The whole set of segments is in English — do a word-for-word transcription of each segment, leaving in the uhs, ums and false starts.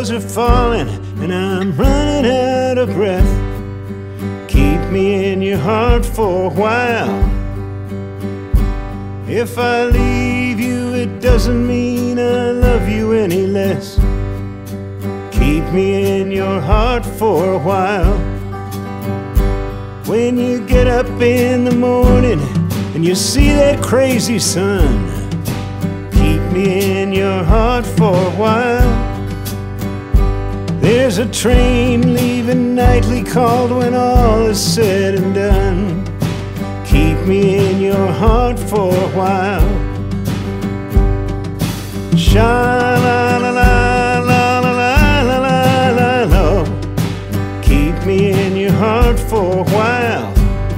wheels are falling and I'm running out of breath. Keep me in your heart for a while. If I leave you, it doesn't mean I love you any less. Keep me in your heart for a while. When you get up in the morning and you see that crazy sun, keep me in your heart for a while. There's a train leaving nightly called when all is said and done. Keep me in your heart for a while. Sha-la-la-la-la-la-la-la-la-la. Keep me in your heart for a while.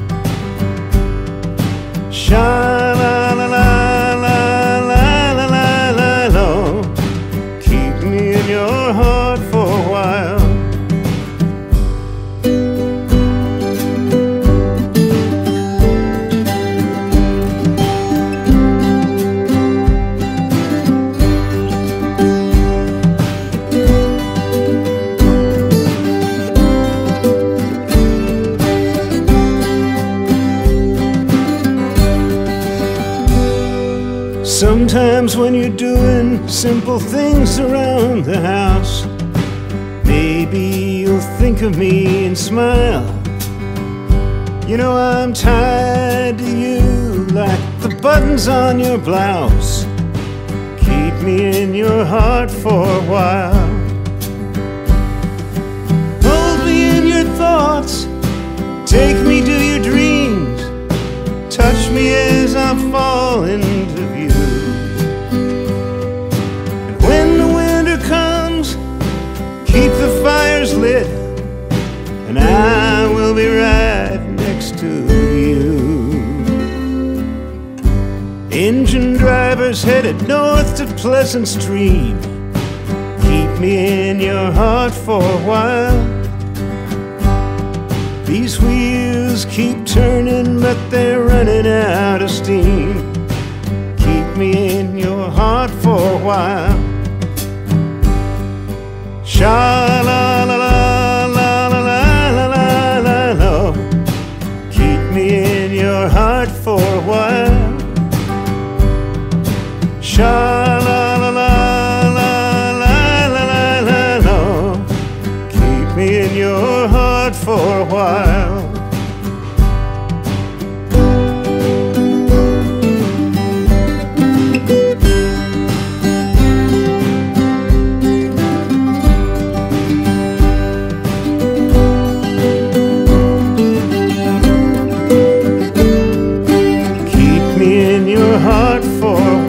Sha-la-la-la-la-la-la-la-la. Keep me in your heart for a while. Sometimes when you're doing simple things around the house, maybe you'll think of me and smile. You know I'm tied to you like the buttons on your blouse. Keep me in your heart for a while. Hold me in your thoughts, take me to your dreams, touch me as I fall into view. Keep the fires lit, and I will be right next to you. Engine drivers headed north to Pleasant Stream. Keep me in your heart for a while. These wheels keep turning, but they're running out of steam. Keep me in your heart for a while. Sha-la-la-la-la-la-la-la-la. Keep me in your heart for a while. Sha-la-la-la-la-la-la-la. Keep me in your heart for a while. Heart for